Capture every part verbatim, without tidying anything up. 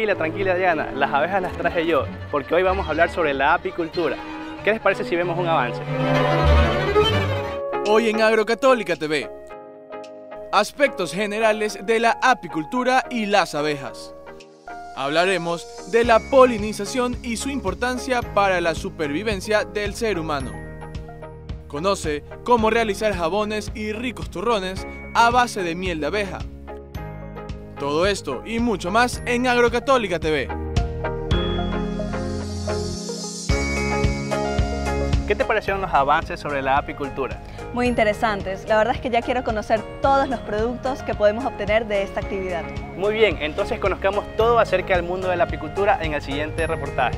Tranquila, tranquila Diana, las abejas las traje yo, porque hoy vamos a hablar sobre la apicultura. ¿Qué les parece si vemos un avance? Hoy en Agrocatólica T V, aspectos generales de la apicultura y las abejas. Hablaremos de la polinización y su importancia para la supervivencia del ser humano. Conoce cómo realizar jabones y ricos turrones a base de miel de abeja. Todo esto y mucho más en Agrocatólica T V. ¿Qué te parecieron los avances sobre la apicultura? Muy interesantes. La verdad es que ya quiero conocer todos los productos que podemos obtener de esta actividad. Muy bien, entonces conozcamos todo acerca del mundo de la apicultura en el siguiente reportaje.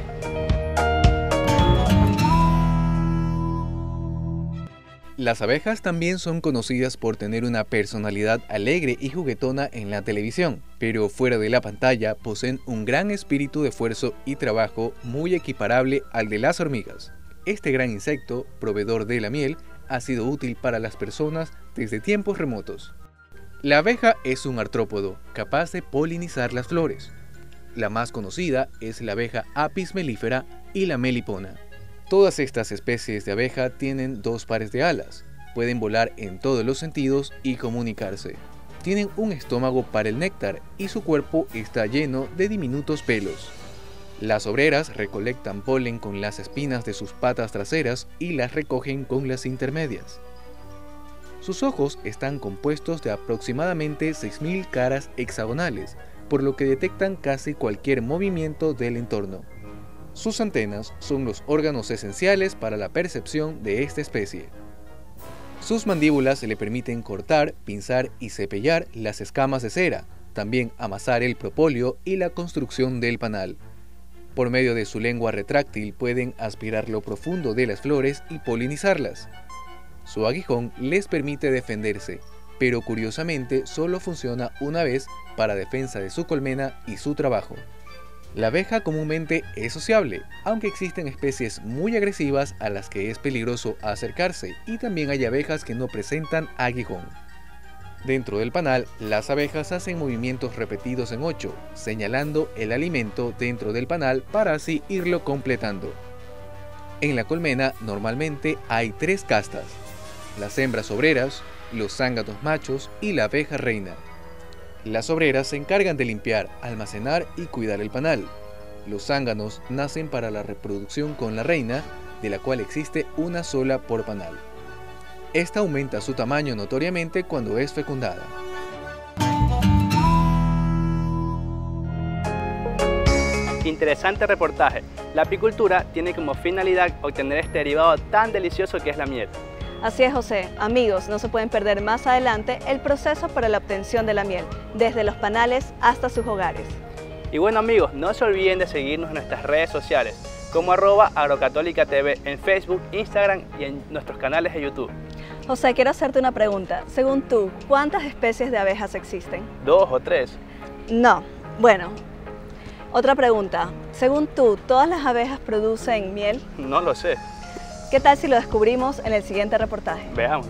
Las abejas también son conocidas por tener una personalidad alegre y juguetona en la televisión, pero fuera de la pantalla poseen un gran espíritu de esfuerzo y trabajo muy equiparable al de las hormigas. Este gran insecto, proveedor de la miel, ha sido útil para las personas desde tiempos remotos. La abeja es un artrópodo capaz de polinizar las flores. La más conocida es la abeja Apis mellifera y la melipona. Todas estas especies de abeja tienen dos pares de alas, pueden volar en todos los sentidos y comunicarse. Tienen un estómago para el néctar y su cuerpo está lleno de diminutos pelos. Las obreras recolectan polen con las espinas de sus patas traseras y las recogen con las intermedias. Sus ojos están compuestos de aproximadamente seis mil caras hexagonales, por lo que detectan casi cualquier movimiento del entorno. Sus antenas son los órganos esenciales para la percepción de esta especie. Sus mandíbulas le permiten cortar, pinzar y cepillar las escamas de cera, también amasar el propóleo y la construcción del panal. Por medio de su lengua retráctil pueden aspirar lo profundo de las flores y polinizarlas. Su aguijón les permite defenderse, pero curiosamente solo funciona una vez para defensa de su colmena y su trabajo. La abeja comúnmente es sociable, aunque existen especies muy agresivas a las que es peligroso acercarse, y también hay abejas que no presentan aguijón. Dentro del panal, las abejas hacen movimientos repetidos en ocho, señalando el alimento dentro del panal para así irlo completando. En la colmena normalmente hay tres castas: las hembras obreras, los zánganos machos y la abeja reina. Las obreras se encargan de limpiar, almacenar y cuidar el panal. Los zánganos nacen para la reproducción con la reina, de la cual existe una sola por panal. Esta aumenta su tamaño notoriamente cuando es fecundada. Interesante reportaje. La apicultura tiene como finalidad obtener este derivado tan delicioso que es la miel. Así es, José. Amigos, no se pueden perder más adelante el proceso para la obtención de la miel, desde los panales hasta sus hogares. Y bueno amigos, no se olviden de seguirnos en nuestras redes sociales, como arroba Agrocatólica T V en Facebook, Instagram y en nuestros canales de YouTube. José, quiero hacerte una pregunta. Según tú, ¿cuántas especies de abejas existen? ¿Dos o tres? No. Bueno, otra pregunta. Según tú, ¿todas las abejas producen miel? No lo sé. ¿Qué tal si lo descubrimos en el siguiente reportaje? Veámoslo.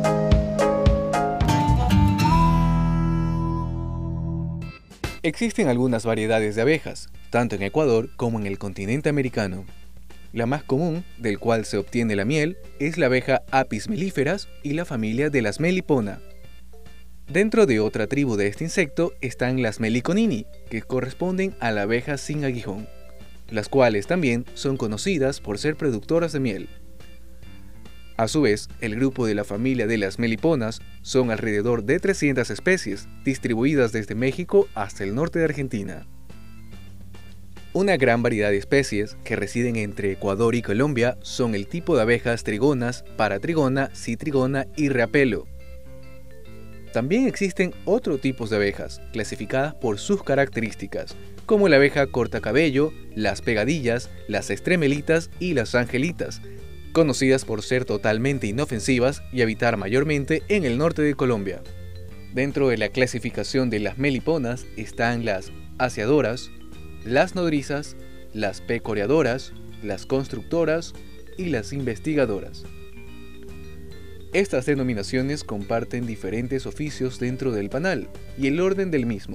Existen algunas variedades de abejas, tanto en Ecuador como en el continente americano. La más común, del cual se obtiene la miel, es la abeja Apis mellifera y la familia de las Melipona. Dentro de otra tribu de este insecto están las Meliconini, que corresponden a la abeja sin aguijón, las cuales también son conocidas por ser productoras de miel. A su vez, el grupo de la familia de las Meliponas son alrededor de trescientas especies, distribuidas desde México hasta el norte de Argentina. Una gran variedad de especies que residen entre Ecuador y Colombia son el tipo de abejas trigonas, paratrigona, citrigona y reapelo. También existen otros tipos de abejas, clasificadas por sus características, como la abeja cortacabello, las pegadillas, las estremelitas y las angelitas, conocidas por ser totalmente inofensivas y habitar mayormente en el norte de Colombia. Dentro de la clasificación de las meliponas están las aseadoras, las nodrizas, las pecoreadoras, las constructoras y las investigadoras. Estas denominaciones comparten diferentes oficios dentro del panal y el orden del mismo,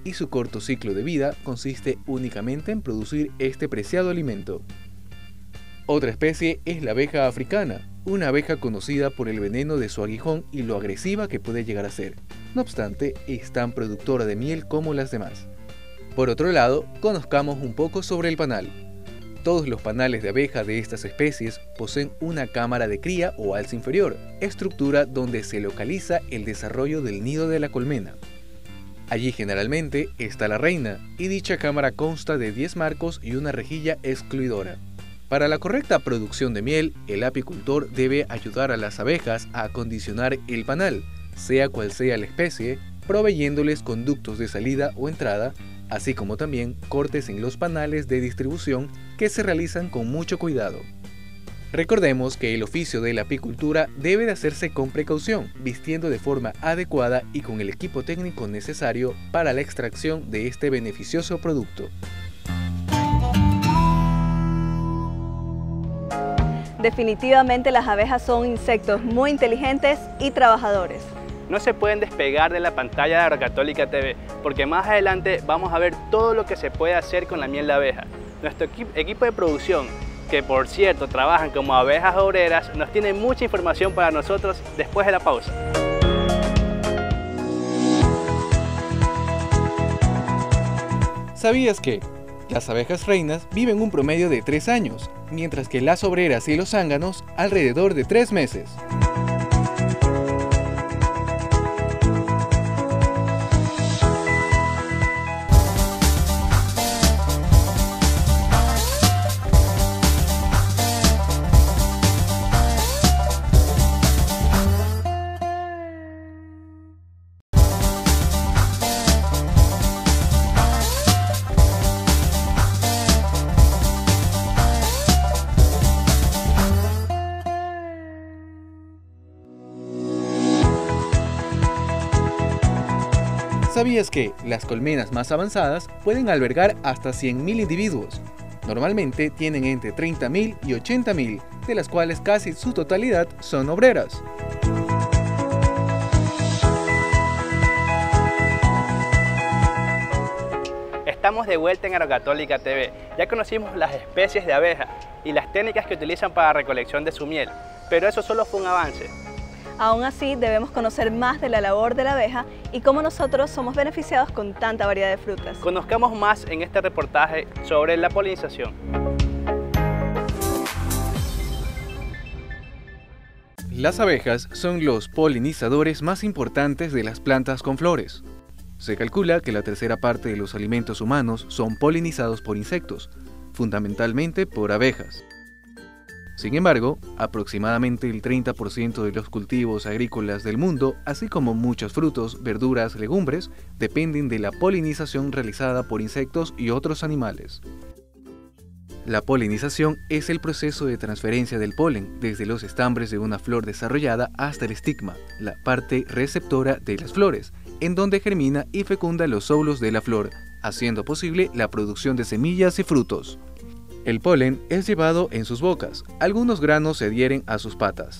y su corto ciclo de vida consiste únicamente en producir este preciado alimento. Otra especie es la abeja africana, una abeja conocida por el veneno de su aguijón y lo agresiva que puede llegar a ser. No obstante, es tan productora de miel como las demás. Por otro lado, conozcamos un poco sobre el panal. Todos los panales de abeja de estas especies poseen una cámara de cría o alza inferior, estructura donde se localiza el desarrollo del nido de la colmena. Allí generalmente está la reina, y dicha cámara consta de diez marcos y una rejilla excluidora. Para la correcta producción de miel, el apicultor debe ayudar a las abejas a acondicionar el panal, sea cual sea la especie, proveyéndoles conductos de salida o entrada, así como también cortes en los panales de distribución que se realizan con mucho cuidado. Recordemos que el oficio de la apicultura debe de hacerse con precaución, vistiendo de forma adecuada y con el equipo técnico necesario para la extracción de este beneficioso producto. Definitivamente las abejas son insectos muy inteligentes y trabajadores. No se pueden despegar de la pantalla de Agrocatólica T V, porque más adelante vamos a ver todo lo que se puede hacer con la miel de abeja. Nuestro equi- equipo de producción, que por cierto trabajan como abejas obreras, nos tiene mucha información para nosotros después de la pausa. ¿Sabías que las abejas reinas viven un promedio de tres años, mientras que las obreras y los zánganos alrededor de tres meses? ¿Sabías que las colmenas más avanzadas pueden albergar hasta cien mil individuos? Normalmente tienen entre treinta mil y ochenta mil, de las cuales casi su totalidad son obreras. Estamos de vuelta en Agrocatólica T V. Ya conocimos las especies de abeja y las técnicas que utilizan para la recolección de su miel, pero eso solo fue un avance. Aún así, debemos conocer más de la labor de la abeja y cómo nosotros somos beneficiados con tanta variedad de frutas. Conozcamos más en este reportaje sobre la polinización. Las abejas son los polinizadores más importantes de las plantas con flores. Se calcula que la tercera parte de los alimentos humanos son polinizados por insectos, fundamentalmente por abejas. Sin embargo, aproximadamente el treinta por ciento de los cultivos agrícolas del mundo, así como muchos frutos, verduras, legumbres, dependen de la polinización realizada por insectos y otros animales. La polinización es el proceso de transferencia del polen desde los estambres de una flor desarrollada hasta el estigma, la parte receptora de las flores, en donde germina y fecunda los óvulos de la flor, haciendo posible la producción de semillas y frutos. El polen es llevado en sus bocas, algunos granos se adhieren a sus patas.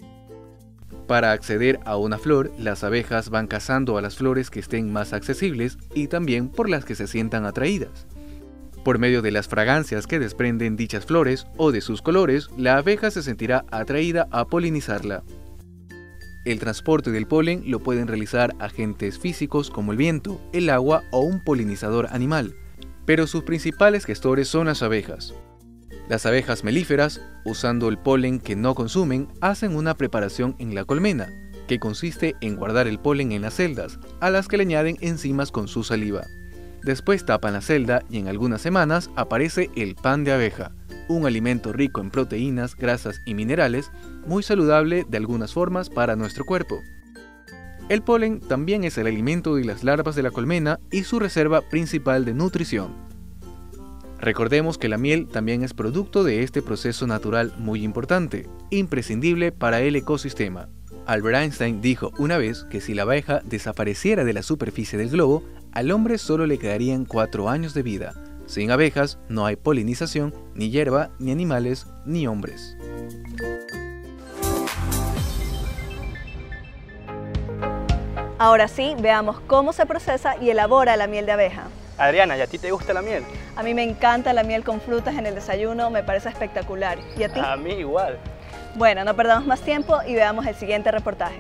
Para acceder a una flor, las abejas van cazando a las flores que estén más accesibles y también por las que se sientan atraídas. Por medio de las fragancias que desprenden dichas flores o de sus colores, la abeja se sentirá atraída a polinizarla. El transporte del polen lo pueden realizar agentes físicos como el viento, el agua o un polinizador animal, pero sus principales gestores son las abejas. Las abejas melíferas, usando el polen que no consumen, hacen una preparación en la colmena, que consiste en guardar el polen en las celdas, a las que le añaden enzimas con su saliva. Después tapan la celda y en algunas semanas aparece el pan de abeja, un alimento rico en proteínas, grasas y minerales, muy saludable de algunas formas para nuestro cuerpo. El polen también es el alimento de las larvas de la colmena y su reserva principal de nutrición. Recordemos que la miel también es producto de este proceso natural muy importante, imprescindible para el ecosistema. Albert Einstein dijo una vez que si la abeja desapareciera de la superficie del globo, al hombre solo le quedarían cuatro años de vida. Sin abejas no hay polinización, ni hierba, ni animales, ni hombres. Ahora sí, veamos cómo se procesa y elabora la miel de abeja. Adriana, ¿y a ti te gusta la miel? A mí me encanta la miel con frutas en el desayuno, me parece espectacular. ¿Y a ti? A mí igual. Bueno, no perdamos más tiempo y veamos el siguiente reportaje.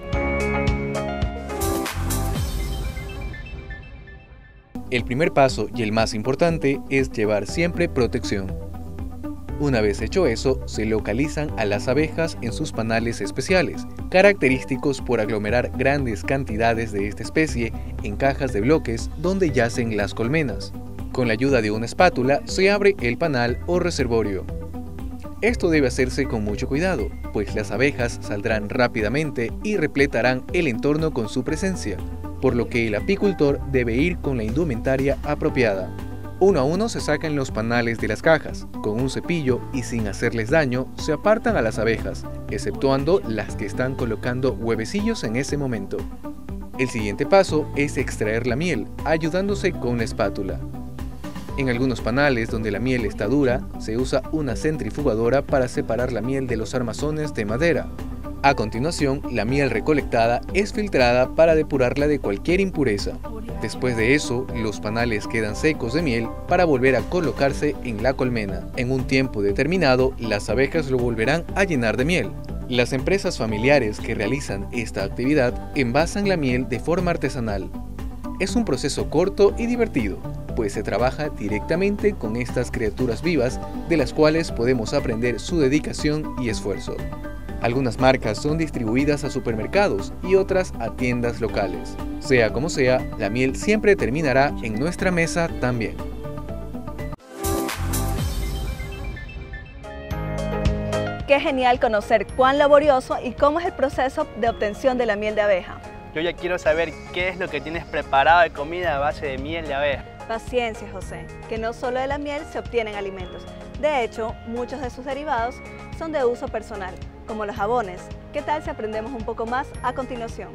El primer paso y el más importante es llevar siempre protección. Una vez hecho eso, se localizan a las abejas en sus panales especiales, característicos por aglomerar grandes cantidades de esta especie en cajas de bloques donde yacen las colmenas. Con la ayuda de una espátula se abre el panal o reservorio. Esto debe hacerse con mucho cuidado, pues las abejas saldrán rápidamente y repletarán el entorno con su presencia, por lo que el apicultor debe ir con la indumentaria apropiada. Uno a uno se sacan los panales de las cajas, con un cepillo y sin hacerles daño se apartan a las abejas, exceptuando las que están colocando huevecillos en ese momento. El siguiente paso es extraer la miel, ayudándose con la espátula. En algunos panales donde la miel está dura, se usa una centrifugadora para separar la miel de los armazones de madera. A continuación, la miel recolectada es filtrada para depurarla de cualquier impureza. Después de eso, los panales quedan secos de miel para volver a colocarse en la colmena. En un tiempo determinado, las abejas lo volverán a llenar de miel. Las empresas familiares que realizan esta actividad envasan la miel de forma artesanal. Es un proceso corto y divertido, pues se trabaja directamente con estas criaturas vivas de las cuales podemos aprender su dedicación y esfuerzo. Algunas marcas son distribuidas a supermercados y otras a tiendas locales. Sea como sea, la miel siempre terminará en nuestra mesa también. Qué genial conocer cuán laborioso y cómo es el proceso de obtención de la miel de abeja. Yo ya quiero saber qué es lo que tienes preparado de comida a base de miel de abeja. Paciencia, José, que no solo de la miel se obtienen alimentos. De hecho, muchos de sus derivados son de uso personal, como los jabones. ¿Qué tal si aprendemos un poco más a continuación?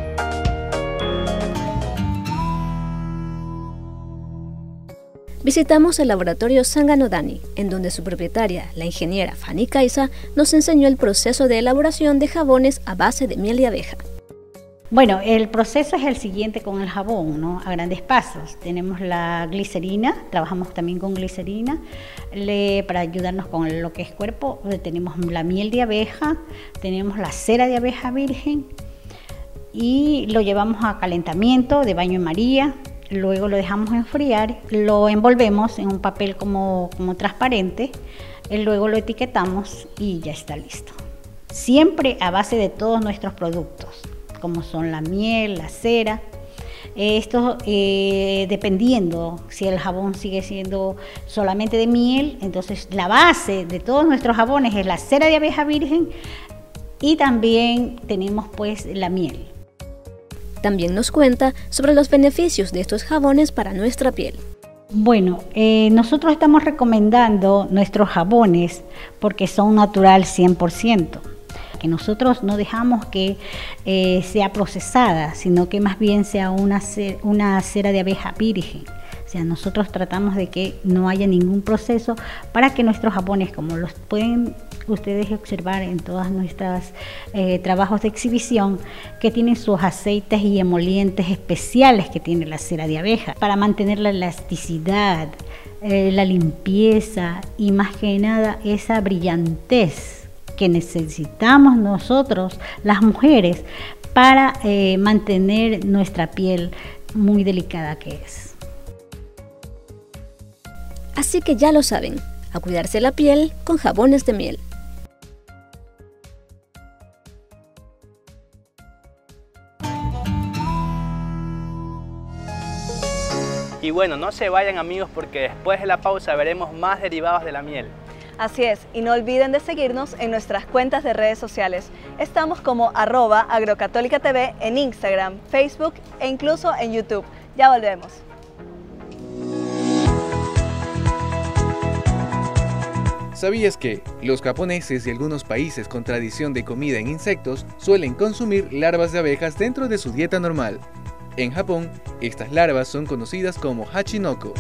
Visitamos el laboratorio Sanganodani, en donde su propietaria, la ingeniera Fanny Caiza, nos enseñó el proceso de elaboración de jabones a base de miel de abeja. Bueno, el proceso es el siguiente con el jabón, ¿no? A grandes pasos. Tenemos la glicerina, trabajamos también con glicerina. Le, para ayudarnos con lo que es cuerpo, tenemos la miel de abeja, tenemos la cera de abeja virgen y lo llevamos a calentamiento de baño en María. Luego lo dejamos enfriar, lo envolvemos en un papel como, como transparente, y luego lo etiquetamos y ya está listo. Siempre a base de todos nuestros productos, como son la miel, la cera. Esto eh, dependiendo si el jabón sigue siendo solamente de miel, entonces la base de todos nuestros jabones es la cera de abeja virgen y también tenemos pues la miel. También nos cuenta sobre los beneficios de estos jabones para nuestra piel. Bueno, eh, nosotros estamos recomendando nuestros jabones porque son natural cien por ciento. Que nosotros no dejamos que eh, sea procesada, sino que más bien sea una, cer una cera de abeja virgen. O sea, nosotros tratamos de que no haya ningún proceso para que nuestros jabones, como los pueden ustedes observar en todos nuestros eh, trabajos de exhibición, que tienen sus aceites y emolientes especiales que tiene la cera de abeja para mantener la elasticidad, eh, la limpieza y más que nada esa brillantez que necesitamos nosotros, las mujeres, para eh, mantener nuestra piel muy delicada que es. Así que ya lo saben, a cuidarse la piel con jabones de miel. Y bueno, no se vayan amigos porque después de la pausa veremos más derivados de la miel. Así es, y no olviden de seguirnos en nuestras cuentas de redes sociales. Estamos como arroba agrocatólica T V en Instagram, Facebook e incluso en YouTube. Ya volvemos. ¿Sabías que los japoneses y algunos países con tradición de comida en insectos suelen consumir larvas de abejas dentro de su dieta normal? En Japón, estas larvas son conocidas como hachinoko.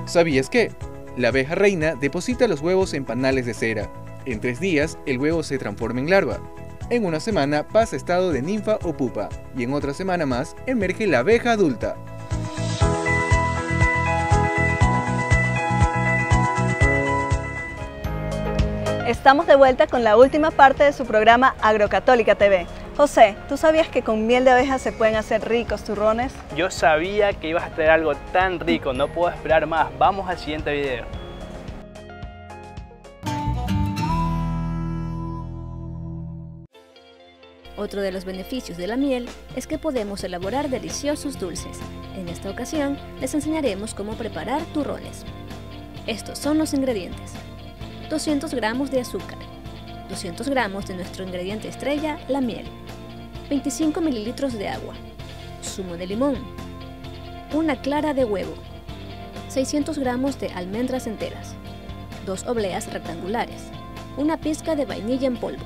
¿Sabías qué? La abeja reina deposita los huevos en panales de cera. En tres días, el huevo se transforma en larva. En una semana pasa a estado de ninfa o pupa, y en otra semana más emerge la abeja adulta. Estamos de vuelta con la última parte de su programa Agrocatólica T V. José, ¿tú sabías que con miel de abeja se pueden hacer ricos turrones? Yo sabía que ibas a traer algo tan rico, no puedo esperar más. Vamos al siguiente video. Otro de los beneficios de la miel es que podemos elaborar deliciosos dulces. En esta ocasión les enseñaremos cómo preparar turrones. Estos son los ingredientes: doscientos gramos de azúcar, doscientos gramos de nuestro ingrediente estrella, la miel, veinticinco mililitros de agua, zumo de limón, una clara de huevo, seiscientos gramos de almendras enteras, dos obleas rectangulares, una pizca de vainilla en polvo.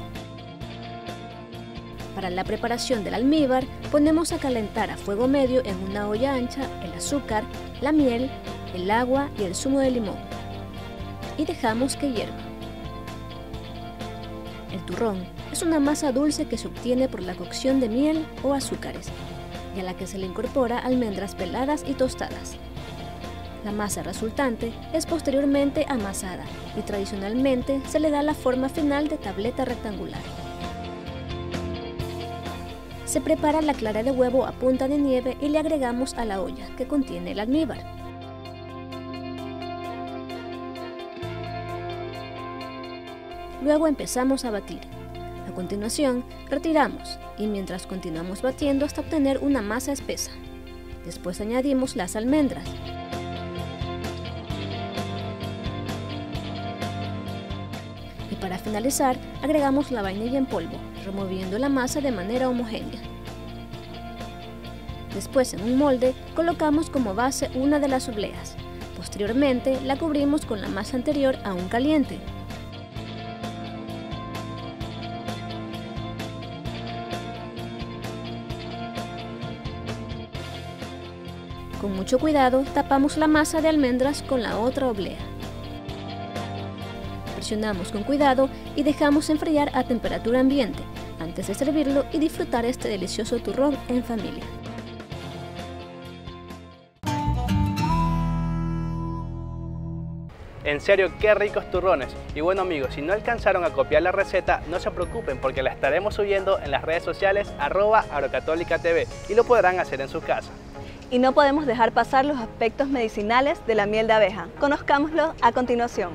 Para la preparación del almíbar, ponemos a calentar a fuego medio en una olla ancha el azúcar, la miel, el agua y el zumo de limón, y dejamos que hierva. El turrón es una masa dulce que se obtiene por la cocción de miel o azúcares, y a la que se le incorpora almendras peladas y tostadas. La masa resultante es posteriormente amasada y tradicionalmente se le da la forma final de tableta rectangular. Se prepara la clara de huevo a punta de nieve y le agregamos a la olla que contiene el almíbar. Luego empezamos a batir. A continuación, retiramos y mientras continuamos batiendo hasta obtener una masa espesa. Después añadimos las almendras. Y para finalizar, agregamos la vainilla en polvo, removiendo la masa de manera homogénea. Después, en un molde, colocamos como base una de las obleas. Posteriormente, la cubrimos con la masa anterior aún caliente. Con mucho cuidado, tapamos la masa de almendras con la otra oblea. Presionamos con cuidado y dejamos enfriar a temperatura ambiente antes de servirlo y disfrutar este delicioso turrón en familia. En serio, qué ricos turrones. Y bueno amigos, si no alcanzaron a copiar la receta, no se preocupen porque la estaremos subiendo en las redes sociales arroba agrocatólica T V y lo podrán hacer en su casa. Y no podemos dejar pasar los aspectos medicinales de la miel de abeja. Conozcámoslo a continuación.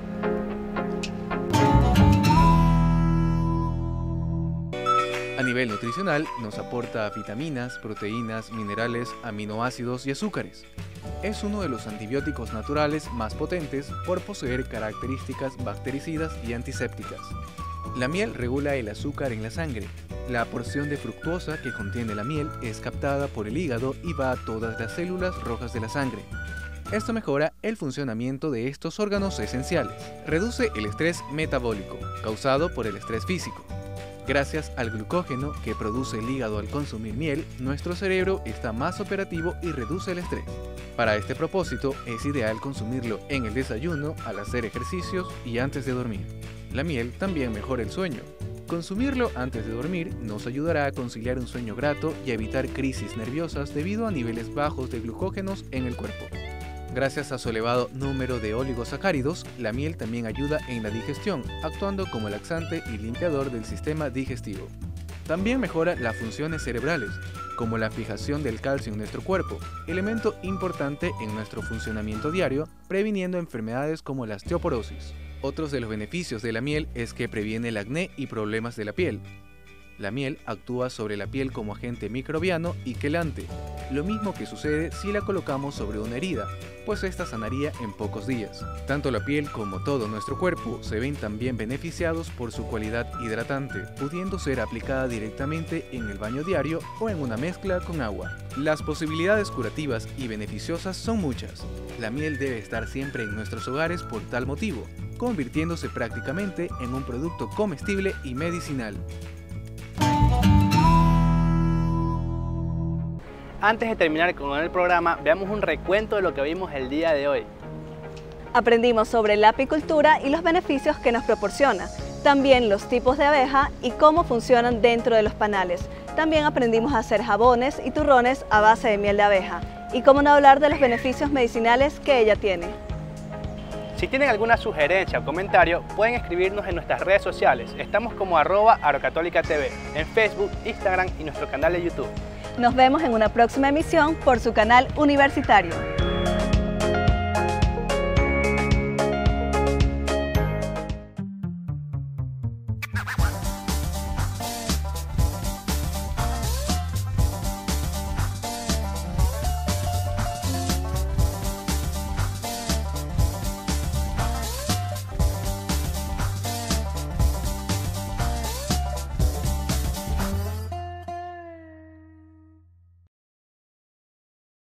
A nivel nutricional, nos aporta vitaminas, proteínas, minerales, aminoácidos y azúcares. Es uno de los antibióticos naturales más potentes por poseer características bactericidas y antisépticas. La miel regula el azúcar en la sangre. La porción de fructuosa que contiene la miel es captada por el hígado y va a todas las células rojas de la sangre. Esto mejora el funcionamiento de estos órganos esenciales. Reduce el estrés metabólico, causado por el estrés físico. Gracias al glucógeno que produce el hígado al consumir miel, nuestro cerebro está más operativo y reduce el estrés. Para este propósito, es ideal consumirlo en el desayuno, al hacer ejercicios y antes de dormir. La miel también mejora el sueño. Consumirlo antes de dormir nos ayudará a conciliar un sueño grato y a evitar crisis nerviosas debido a niveles bajos de glucógenos en el cuerpo. Gracias a su elevado número de oligosacáridos, la miel también ayuda en la digestión, actuando como laxante y limpiador del sistema digestivo. También mejora las funciones cerebrales, como la fijación del calcio en nuestro cuerpo, elemento importante en nuestro funcionamiento diario, previniendo enfermedades como la osteoporosis. Otros de los beneficios de la miel es que previene el acné y problemas de la piel. La miel actúa sobre la piel como agente microbiano y quelante, lo mismo que sucede si la colocamos sobre una herida, pues esta sanaría en pocos días. Tanto la piel como todo nuestro cuerpo se ven también beneficiados por su cualidad hidratante, pudiendo ser aplicada directamente en el baño diario o en una mezcla con agua. Las posibilidades curativas y beneficiosas son muchas. La miel debe estar siempre en nuestros hogares por tal motivo, convirtiéndose prácticamente en un producto comestible y medicinal. Antes de terminar con el programa, veamos un recuento de lo que vimos el día de hoy. Aprendimos sobre la apicultura y los beneficios que nos proporciona, también los tipos de abeja y cómo funcionan dentro de los panales. También aprendimos a hacer jabones y turrones a base de miel de abeja y cómo no hablar de los beneficios medicinales que ella tiene. Si tienen alguna sugerencia o comentario, pueden escribirnos en nuestras redes sociales. Estamos como arroba agrocatólica T V en Facebook, Instagram y nuestro canal de YouTube. Nos vemos en una próxima emisión por su canal universitario.